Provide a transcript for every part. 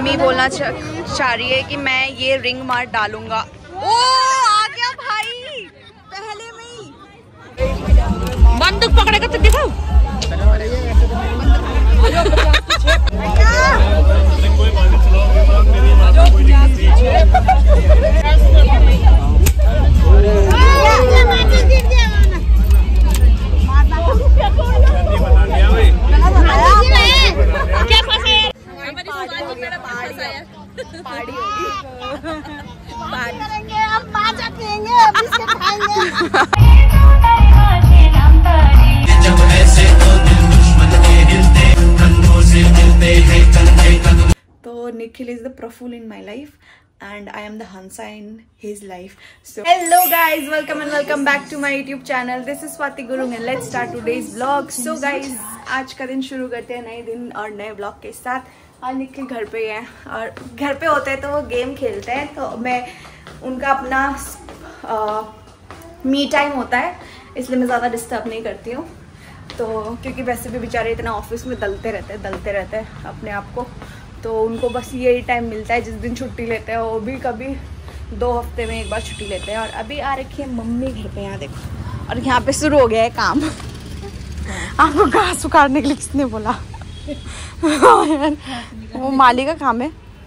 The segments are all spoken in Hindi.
मम्मी बोलना चाह रही है कि मैं ये रिंग मार डालूंगा। ओ आ गया भाई पहले में ही। बंदूक पकड़ेगा तो दिखाओ। पार्टी होगी, पार्टी करेंगे हम, माजा पिएंगे, बिस्किट खाएंगे। जब ऐसे तो दिल दुश्मन के हिलते, कंधों से मिलते हैं कंधे कंधे। तो Nikhil is the Praful in my life and I am the Hansa in his life. So hello guys, welcome back to my YouTube channel. This is Swati Gurung and let's start today's vlog. So guys, आज का दिन शुरू करते हैं नए दिन और नए व्लॉग के साथ। आज निखिल घर पे है और घर पे होते हैं तो वो गेम खेलते हैं, तो मैं उनका अपना मी टाइम होता है, इसलिए मैं ज़्यादा डिस्टर्ब नहीं करती हूँ। तो क्योंकि वैसे भी बेचारे इतना ऑफिस में दलते रहते हैं अपने आप को, तो उनको बस यही टाइम मिलता है जिस दिन छुट्टी लेते हैं। वो भी कभी 2 हफ्ते में एक बार छुट्टी लेते हैं। और अभी आ रखी है मम्मी घर पे, यहाँ देखो, और यहाँ पे शुरू हो गया है काम। आपको घास उखाड़ने के लिए किसने बोला? वो माली का काम है।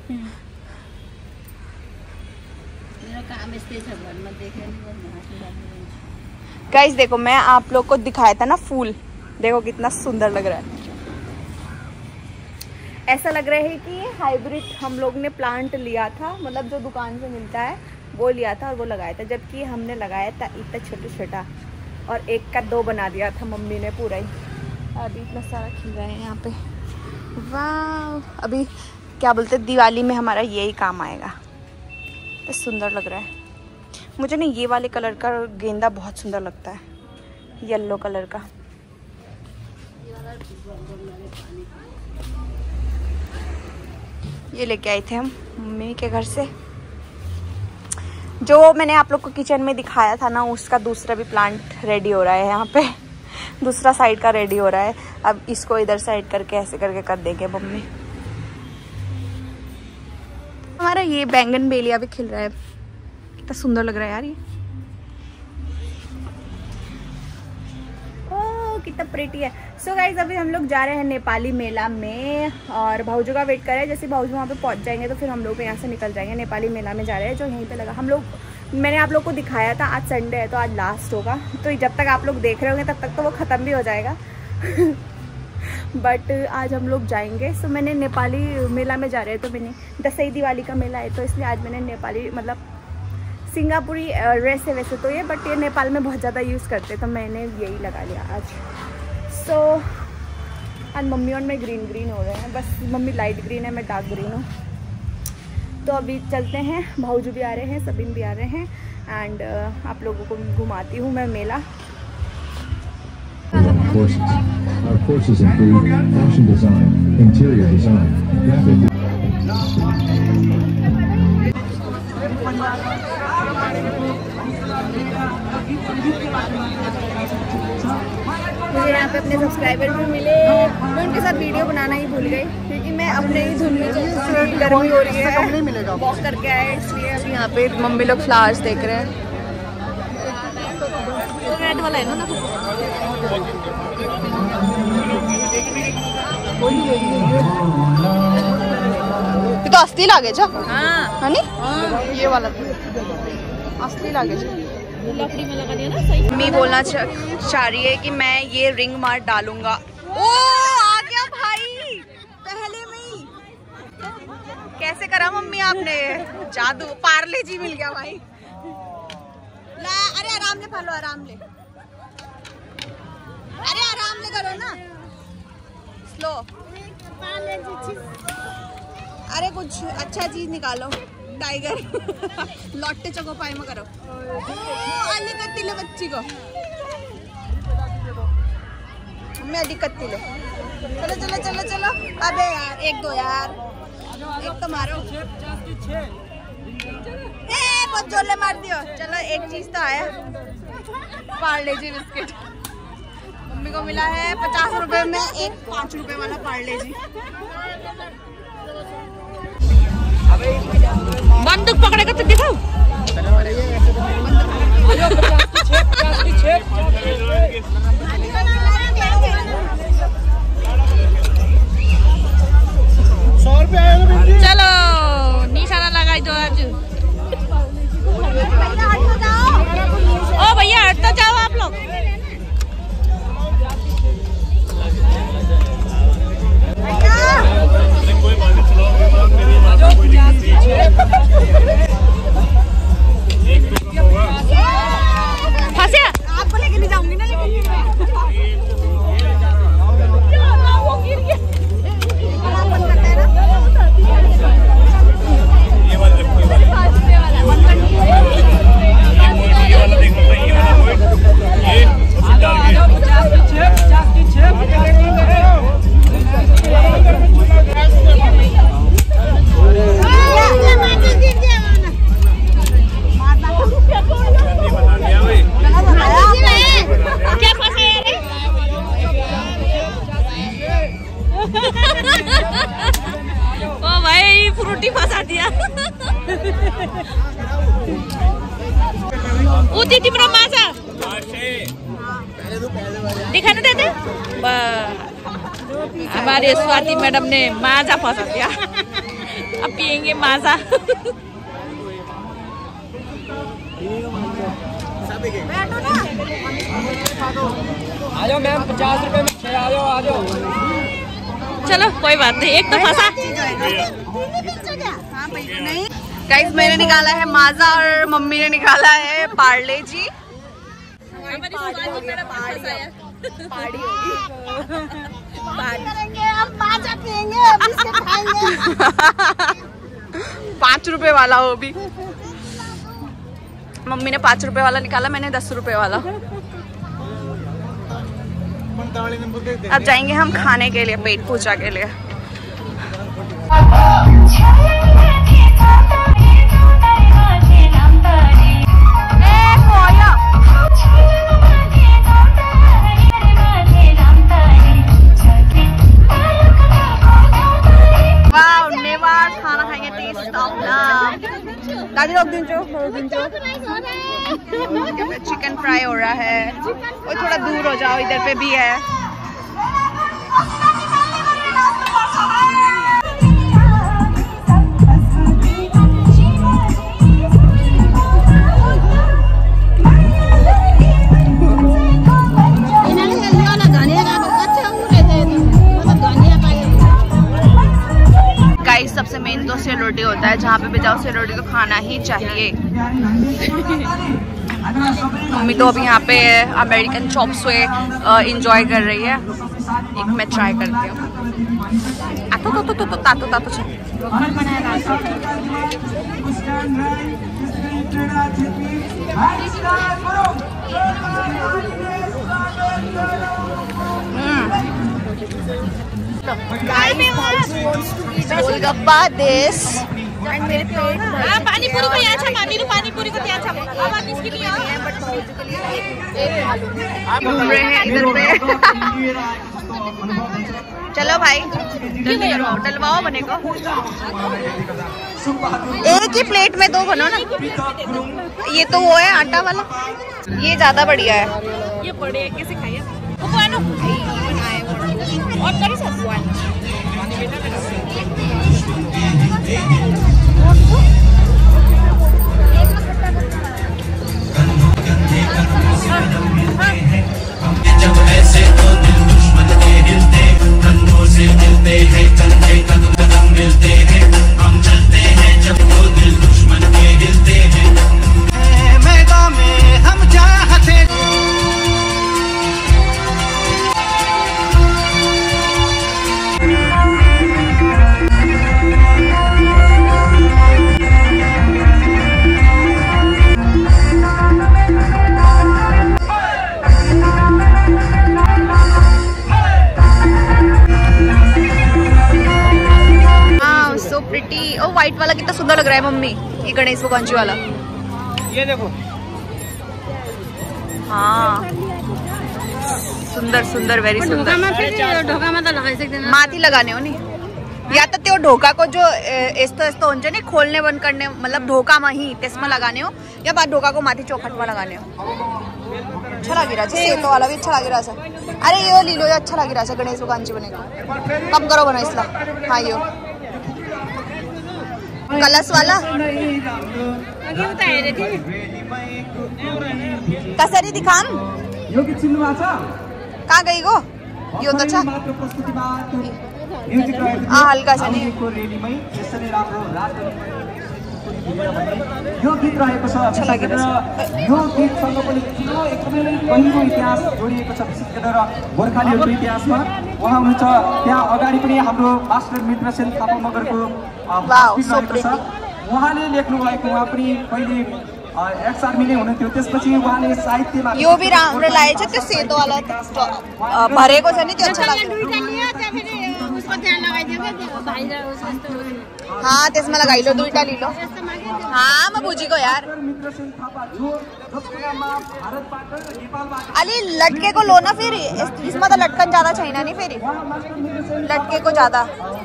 गाइस देखो, मैं आप लोग को दिखाया था ना फूल, देखो कितना सुंदर लग रहा है। ऐसा लग रहा है कि ये हाइब्रिड हम लोग ने प्लांट लिया था, मतलब जो दुकान से मिलता है वो लिया था और वो लगाया था, जबकि हमने लगाया था इतना छोटा और एक का 2 बना दिया था मम्मी ने पूरा ही। अभी इतना सारा खिल रहा है यहाँ पे, वाह। अभी क्या बोलते हैं, दिवाली में हमारा यही काम आएगा। तो सुंदर लग रहा है मुझे ना, ये वाले कलर का गेंदा बहुत सुंदर लगता है, येलो कलर का। ये लेके आए थे हम मम्मी के घर से, जो मैंने आप लोग को किचन में दिखाया था ना, उसका दूसरा भी प्लांट रेडी हो रहा है। यहाँ पे दूसरा साइड का रेडी हो रहा है। अब इसको इधर साइड करके ऐसे करके कर देंगे मम्मी। हमारा ये बैंगन बेलिया भी खिल रहा है, कितना सुंदर लग रहा है यार ये। ओह कितना प्रेटी है। सो गाइज अभी हम लोग जा रहे हैं नेपाली मेला में और भाऊजू का वेट कर रहे हैं। जैसे भाऊजू वहाँ पे पहुँच जाएंगे तो फिर हम लोग यहाँ से निकल जाएंगे। नेपाली मेला में जा रहे हैं जो यहीं पे लगा। हम लोग, मैंने आप लोग को दिखाया था, आज संडे है तो आज लास्ट होगा, तो जब तक आप लोग देख रहे होंगे तब तक तो वो ख़त्म भी हो जाएगा। बट आज हम लोग जाएंगे। सो मैंने नेपाली मेला में जा रहे हैं, तो मैंने दसई दिवाली का मेला है तो इसलिए आज मैंने नेपाली, मतलब सिंगापुरी ड्रेस है वैसे तो ये, बट ये नेपाल में बहुत ज़्यादा यूज़ करते, तो मैंने यही लगा लिया आज। सो आज मम्मी और मैं ग्रीन हो रहे हैं, बस मम्मी लाइट ग्रीन है, मैं डार्क ग्रीन हूँ। तो अभी चलते हैं, भाऊजू भी आ रहे हैं, सबिन भी आ रहे हैं एंड आप लोगों को घुमाती हूँ मैं मेला। Our courses include fashion design, interior design, graphic मुझे यहाँ पे अपने सब्सक्राइबर भी मिले, मैं उनके साथ वीडियो बनाना ही भूल गई क्योंकि मैं अपने ही धुन में, गर्मी हो रही है, वॉक करके आए, इसलिए अभी यहाँ पे मम्मी लोग फ्लावर्स देख रहे हैं। तो रेड वाला है ना, ये तो असली लागे जा, हाँ ये वाला असली लागे जा। लकड़ी में लगा दिया ना सही। मम्मी बोलना चाह रही है कि मैं ये रिंग मार डालूंगा। ओ आ गया भाई पहले में ही। कैसे करा मम्मी आपने जादू, पार्ले जी मिल गया भाई। ला, अरे आराम ले फालो, आराम ले, अरे आराम ले करो ना, स्लो। अरे कुछ अच्छा चीज निकालो, टाइगर लौटते चको पाए में करो। अली कत्ती लो बच्ची को, मैं अली कत्ती लो। चलो। अबे यार 1-2 यार, एक तो मारो। बहुत जोले मार दियो। चलो एक चीज तो आया, पार्ले जी बिस्किट। मम्मी को मिला है 50 रुपए में एक 5 रुपए वाला पार्ले जी। पकड़ेगा तो दिखाओ। चलो निशाना लगाई दो आज। ओ भैया हट तो जाओ आप लोग। फंसे आपको लेके नहीं जाऊंगी ना, ओ भाई फ्रूटी फंसा दिया। उदी मासा दिखाने देते। हमारे स्वाति मैडम ने माजा फंसा दिया। अब पियेंगे माजा। आ जाओ मैम, 50 रुपए में 6 आ जाओ। चलो कोई बात नहीं, एक तो फंसा। गाइस मैंने निकाला है माजा और मम्मी ने निकाला है पार्ले जी। पार्टी होगी। हम माजा पियेंगे, बिस्किट खाएंगे। 5 रुपए वाला हो भी। मम्मी ने 5 रुपए वाला निकाला, मैंने 10 रुपए वाला। अब जाएंगे हम खाने के लिए, पेट पूजा के लिए। खाना खाएंगे, टेस्ट ऑफ चिकन फ्राई हो रहा है। वो थोड़ा दूर हो जाओ, इधर पे भी है। गाइस सबसे मेन तो सेल रोटी होता है, जहाँ पे भी जाओ सेल रोटी तो खाना ही चाहिए। मम्मी तो अभी यहाँ पे अमेरिकन चॉप सुए इंजॉय कर रही है। एक मैं ट्राई करती हूँ। गोलगप्पा दिस पानी पूरी को यहाँ छा, पानी पूरी को यहाँ छा। अब इसके लिए घूम रहे हैं इधर पे। चलो भाई डलवाओ बने को। एक ही प्लेट में 2 बनो ना। ये तो वो है आटा वाला, ये ज्यादा बढ़िया है। ये बढ़िया कैसे खाइए और करी सब जब ऐसे तो दिल दुश्मन के हिलते, कंधों से मिलते हैं, कंधे कदम मिलते हैं। हम चलते हैं जब तो दिल दुश्मन के हिलते हैं। मैदान में हम चाहते व्हाइट वाला कितना सुंदर लग रहा है मम्मी, ये गणेश भगवान जी वाला। ये देखो, हाँ सुंदर सुंदर, वेरी सुंदर। माती लगाने हो नहीं या तो त्यो ढोका को जो एस्तो हुन्छ नि खोल्ने बंद करने मतलब ढोकामा ही त्यसमा लगाने हो या बाद ढोका को माथि चौखटमा लगाने हो। अच्छा लागिरहेछ सेतो वाला भी अच्छा लागिरहेछ। अरे यो लिलो अच्छा लागिरहेछ गणेश भगवान जी बनेको। कम करो बनो यसलाई। हाँ यो कलश वाला कसरी दिखाम कहाँ गई गो यो त छ हल्का छ नि यो गीत रहेको छ। यो गीतसँग पनि ठुलो एकदमै गहिरो इतिहास जोडिएको छ विशेष गरेर गोर्खालीहरूको इतिहासमा। उहाँ हुनुहुन्छ त्यहाँ अगाडि पनि हाम्रो मास्टर मित्रसेन थापा मगरको रहेको छ। उहाँले लेख्नु भएको उहाँ पनि पहिले एक्स आर्मी नै हुनुहुन्थ्यो। त्यसपछि उहाँले साहित्यमा यो भी राम्रो लागेछ त्यो सेतो वाला भरेको छ नि त्यो अच्छा लाग्यो। हाँ त्यसमा लगाइलो दुईटा लिलो। हाँ म बुझेको यार। अलि लटकेको लो न फेरि यसमा त लटकन ज्यादा छैन नि फेरि लटकेको ज्यादा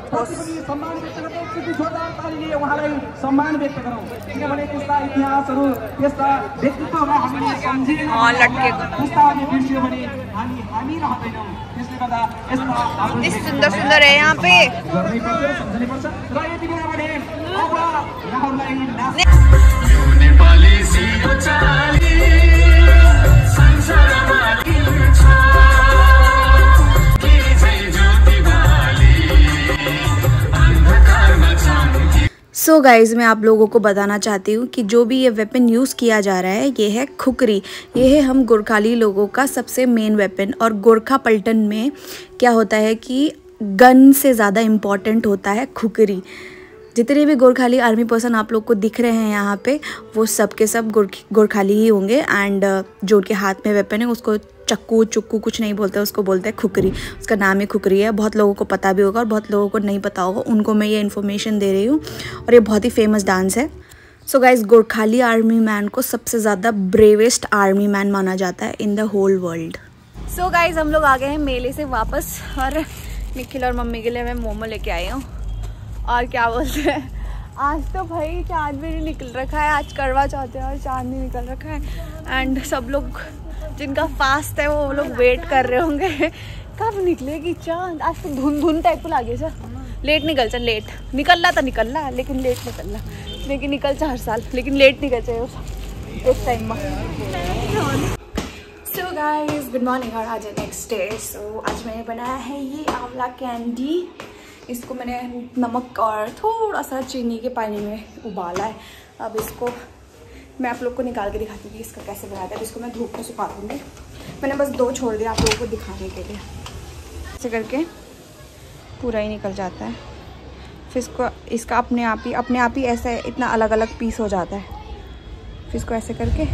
उहाँलाई सम्मान व्यक्त गरौँ किनभने त्यस्ता इतिहासहरू त्यस्ता व्यक्तित्वहरूलाई हामीले सम्झेर लटकेको पुस्ताहरूले बिर्सियो भने हामी रहँदैनौँ। त्यसले गर्दा यस्ता सुन्दर सुन्दर है यहाँ पे। गर्नै पर्छ सम्झनै पर्छ र यति बेला भने अब यहाँहरूलाई सो गाइज़ मैं आप लोगों को बताना चाहती हूँ कि जो भी ये वेपन यूज़ किया जा रहा है ये है खुकरी। ये है हम गोरखाली लोगों का सबसे मेन वेपन। और गोरखा पलटन में क्या होता है कि गन से ज़्यादा इम्पॉर्टेंट होता है खुकरी। जितने भी गोरखाली आर्मी पर्सन आप लोग को दिख रहे हैं यहाँ पे वो सब के सब गोरखाली ही होंगे। एंड जो उनके हाथ में वेपन है उसको चक्कू चुक्कू कुछ नहीं बोलते, उसको बोलते हैं खुकरी। उसका नाम ही खुकरी है। बहुत लोगों को पता भी होगा और बहुत लोगों को नहीं पता होगा, उनको मैं ये इन्फॉर्मेशन दे रही हूँ। और ये बहुत ही फेमस डांस है। So guys Gorkhali army man को सबसे ज़्यादा ब्रेवेस्ट आर्मी मैन माना जाता है in the whole world. So guys हम लोग आ गए हैं मेले से वापस और निखिल और मम्मी के लिए मैं मोमो लेके आई हूँ। और क्या बोलते हैं आज तो भाई चाँद भी नहीं निकल रखा है। आज करवा चौथ है और चाँद नहीं निकल रखा है। एंड सब लोग जिनका फास्ट है वो लोग वेट कर रहे होंगे कब निकलेगी चाँद। आज तो धुन टाइप को लागे सर लेट निकल लेट निकलना तो निकलना लेकिन लेट निकलना लेकिन निकल हर साल लेकिन लेट निकल चाहिए इस टाइम में। सो गाइस गुड मॉर्निंग और आज नेक्स्ट डे। सो आज मैंने बनाया है ये आंवला कैंडी। इसको मैंने नमक और थोड़ा सा चीनी के पानी में उबाला है। अब इसको मैं आप लोग को निकाल के दिखाती हूँ कि इसका कैसे बनाता है। इसको मैं धूप में सुखा दूँगी। मैंने बस 2 छोड़ दिया आप लोगों को दिखाने के लिए। ऐसे करके पूरा ही निकल जाता है। फिर इसका अपने आप ही ऐसे इतना अलग अलग पीस हो जाता है। फिर इसको ऐसे करके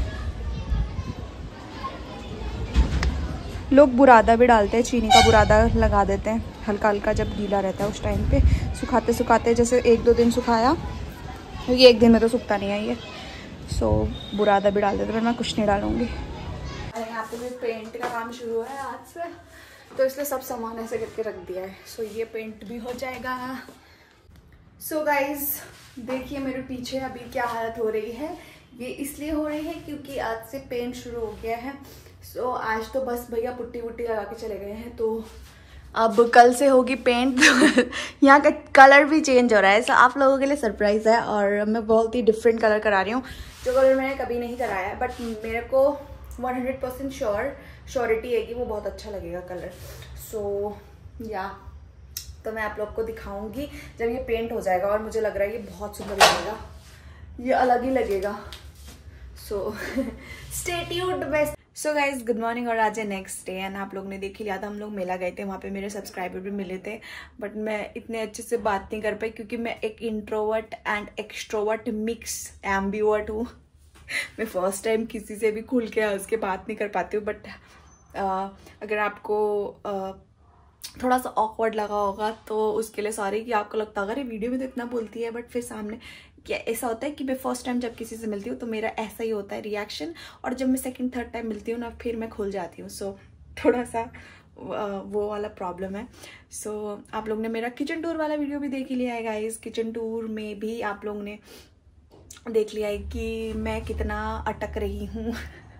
लोग बुरादा भी डालते हैं, चीनी का बुरादा लगा देते हैं हल्का हल्का जब गीला रहता है उस टाइम पे। सुखाते सुखाते जैसे 1-2 दिन सुखाया क्योंकि 1 दिन में तो सूखता नहीं है ये। सो बुरादा भी डाल देते पर मैं कुछ नहीं डालूँगी। यहाँ पे भी पेंट का काम शुरू है आज से तो इसलिए सब सामान ऐसे करके रख दिया है। सो ये पेंट भी हो जाएगा। सो गाइज देखिए मेरे पीछे अभी क्या हालत हो रही है। ये इसलिए हो रही है क्योंकि आज से पेंट शुरू हो गया है। सो आज तो बस भैया पुट्टी वुट्टी लगा के चले गए हैं तो अब कल से होगी पेंट। यहाँ का कलर भी चेंज हो रहा है। सो आप लोगों के लिए सरप्राइज़ है और मैं बहुत ही डिफरेंट कलर करा रही हूँ जो कलर मैंने कभी नहीं कराया है। बट मेरे को 100% श्योरिटी है कि वो बहुत अच्छा लगेगा कलर। सो या तो मैं आप लोग को दिखाऊंगी जब ये पेंट हो जाएगा और मुझे लग रहा है ये बहुत सुंदर लगेगा, ये अलग ही लगेगा। So stay tuned best. So guys good morning और आज है नेक्स्ट डे। एंड आप लोग ने देख ही लिया था हम लोग मेला गए थे, वहाँ पे मेरे सब्सक्राइबर भी मिले थे। बट मैं इतने अच्छे से बात नहीं कर पाई क्योंकि मैं एक introvert and extrovert mix ambivert हूँ। मैं फर्स्ट टाइम किसी से भी खुल के हंस के बात नहीं कर पाती हूँ। बट अगर आपको थोड़ा सा ऑकवर्ड लगा होगा तो उसके लिए सॉरी कि आपको लगता होगा अरे वीडियो में तो इतना बोलती है। बट फिर सामने क्या ऐसा होता है कि मैं फर्स्ट टाइम जब किसी से मिलती हूँ तो मेरा ऐसा ही होता है रिएक्शन। और जब मैं सेकंड थर्ड टाइम मिलती हूँ ना फिर मैं खुल जाती हूँ। सो थोड़ा सा वो वाला प्रॉब्लम है। सो आप लोग ने मेरा किचन टूर वाला वीडियो भी देख ही लिया है गाइस। किचन टूर में भी आप लोग ने देख लिया है कि मैं कितना अटक रही हूँ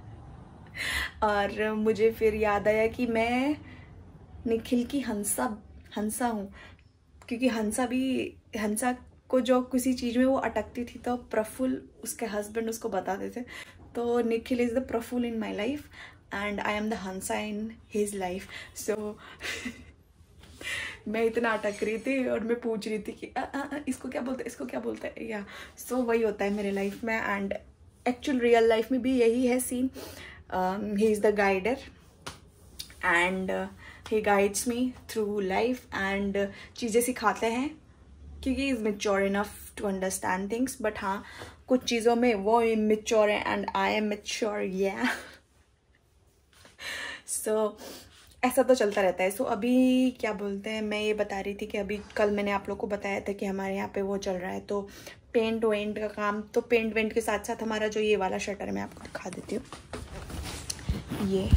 और मुझे फिर याद आया कि मैं निखिल की हंसा हूँ, क्योंकि हंसा को जो किसी चीज़ में वो अटकती थी तो प्रफुल उसके हस्बैंड उसको बताते थे। तो Nikhil is the Praful in my life and I am the Hansa in his life. So मैं इतना अटक रही थी और मैं पूछ रही थी कि इसको क्या बोलते हैं, इसको क्या बोलते हैं, या सो वही होता है मेरे लाइफ में। एंड एक्चुअल रियल लाइफ में भी यही है scene. He is the guider and he guides me through life and चीज़ें सिखाते हैं, क्योंकि is mature enough to understand things. But हाँ, कुछ चीज़ों में वो इमेच्योर है एंड आई एम मेच्योर, या सो ऐसा तो चलता रहता है। सो अभी क्या बोलते हैं, मैं ये बता रही थी कि अभी कल मैंने आप लोग को बताया था कि हमारे यहाँ पे वो चल रहा है तो पेंट वेंट का काम। तो पेंट वेंट के साथ साथ हमारा जो ये वाला शटर है, मैं आपको दिखा देती हूँ ये।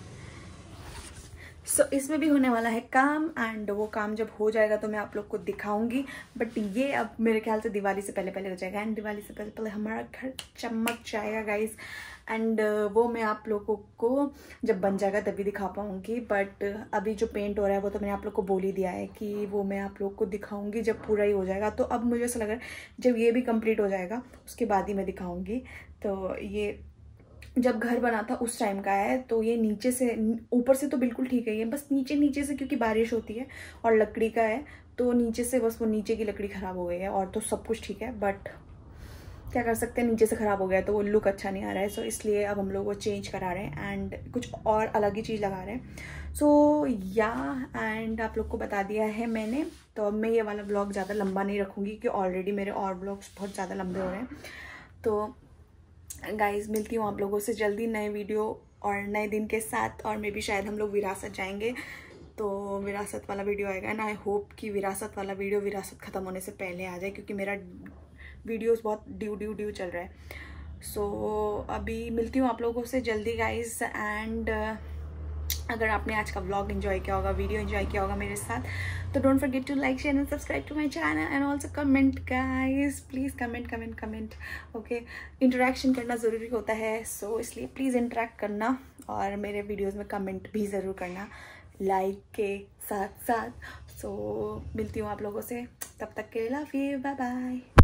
सो इसमें भी होने वाला है काम एंड वो काम जब हो जाएगा तो मैं आप लोग को दिखाऊंगी। बट ये अब मेरे ख्याल से दिवाली से पहले हो जाएगा एंड दिवाली से पहले हमारा घर चमक जाएगा गाइस। एंड वो मैं आप लोगों को जब बन जाएगा तभी दिखा पाऊँगी। बट अभी जो पेंट हो रहा है वो तो मैंने आप लोग को बोल ही दिया है कि वो मैं आप लोग को दिखाऊंगी जब पूरा ही हो जाएगा। तो अब मुझे ऐसा लग रहा है जब ये भी कंप्लीट हो जाएगा उसके बाद ही मैं दिखाऊंगी। तो ये जब घर बना था उस टाइम का है। तो ये नीचे से, ऊपर से तो बिल्कुल ठीक है, ये बस नीचे से क्योंकि बारिश होती है और लकड़ी का है तो नीचे से बस वो नीचे की लकड़ी ख़राब हो गई है, और तो सब कुछ ठीक है। बट क्या कर सकते हैं, नीचे से ख़राब हो गया तो वो लुक अच्छा नहीं आ रहा है। सो इसलिए अब हम लोग वो चेंज करा रहे हैं एंड कुछ और अलग ही चीज़ लगा रहे हैं। सो या एंड आप लोग को बता दिया है मैंने। तो अब मैं ये वाला ब्लॉग ज़्यादा लंबा नहीं रखूँगी क्योंकि ऑलरेडी मेरे और ब्लॉग्स बहुत ज़्यादा लंबे हो रहे हैं। तो गाइस मिलती हूँ आप लोगों से जल्दी नए वीडियो और नए दिन के साथ। और मे भी शायद हम लोग विरासत जाएंगे तो विरासत वाला वीडियो आएगा एंड आई होप कि विरासत वाला वीडियो विरासत ख़त्म होने से पहले आ जाए, क्योंकि मेरा वीडियोस बहुत ड्यू चल रहा है। सो अभी मिलती हूँ आप लोगों से जल्दी गाइस। एंड अगर आपने आज का व्लॉग एंजॉय किया होगा, वीडियो एंजॉय किया होगा मेरे साथ, तो don't forget to like share and subscribe to my channel and also comment guys, please comment. Okay, interaction करना ज़रूरी होता है। सो इसलिए प्लीज़ इंटरेक्ट करना और मेरे वीडियोज़ में कमेंट भी ज़रूर करना लाइक के साथ साथ। सो मिलती हूँ आप लोगों से, तब तक के लिए लव यू, बाय बाय।